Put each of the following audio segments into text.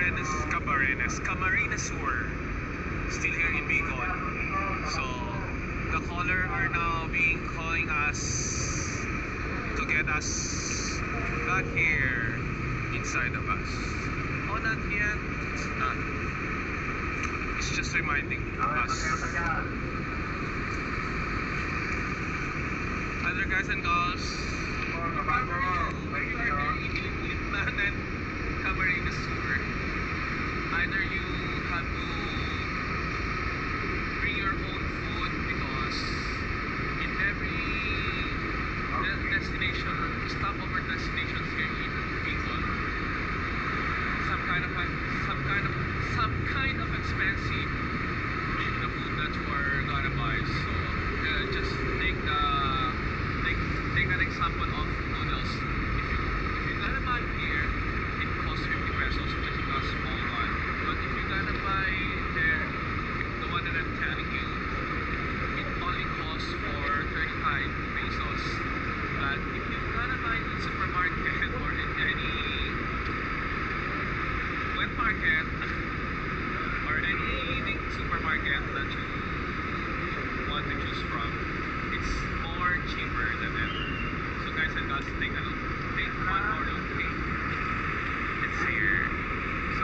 Camarines Sur, still here in Bicol. So the caller are now being calling us to get us back here inside the bus. Oh, not yet. It's not. It's just reminding us. Other guys and girls, Limanan, Camarines Sur, either you have to bring your own food because in every destination, stopover destinations here in Bicol, some kind of expensive the food that you are gonna buy. So just take an example of noodles. If you're gonna buy here, it costs 50 pesos, which is a small one. But if you're gonna buy there, the one that I'm telling you, it only costs for 35 pesos. But if you're gonna buy in supermarket or in any wet market or any supermarket that you want to choose from, it's more cheaper than ever. So guys and girls, take a look. Take one more look. Okay? It's here. So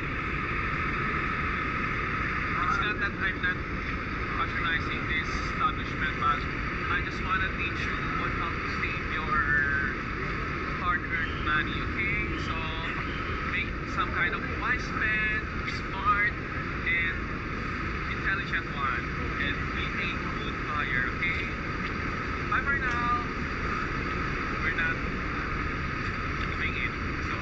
it's not that I'm not patronizing this establishment, but I just want to teach you on how to save your hard-earned money. Okay? So make some kind of wise spend, smart, and intelligent one, and be a good buyer. Okay? Bye for now. We're not doing it, so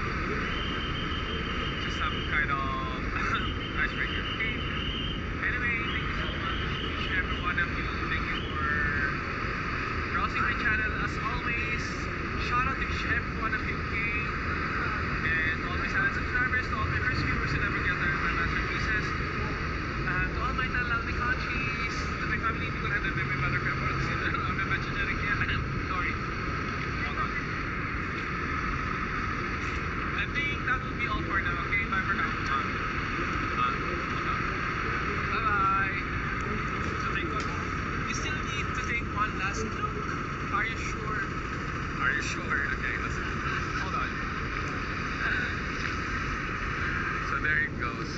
just some kind of icebreaker. Okay? Anyway, thank you so much, each and every one of you. Thank you for browsing my channel as always. Shout out to each and every one of you. Okay? And all my silent subscribers, to all my first viewers who never get my masterpieces, and to all my lovely countries, to my family, people, and my mother, sorry. Hold on. I think that will be all for now. Okay, bye for now. Hold on. Bye bye. So take one. You still need to take one last look. Are you sure? Are you sure? Okay, let's hold on. So there it goes.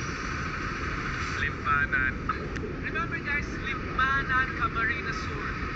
Limanan. Remember guys, Limanan, Camarines Sur.